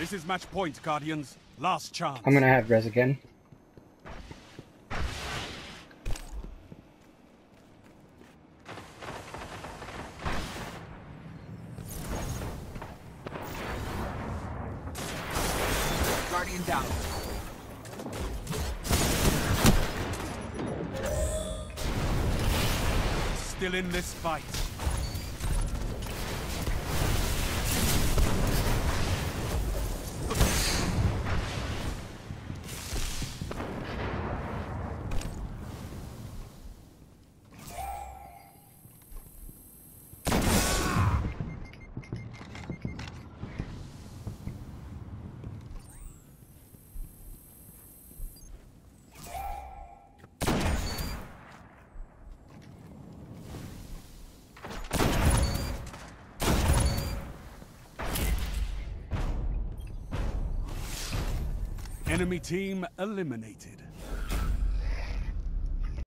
This is match point, Guardians. Last chance. I'm gonna have res again. Guardian down. Still in this fight. Enemy team eliminated.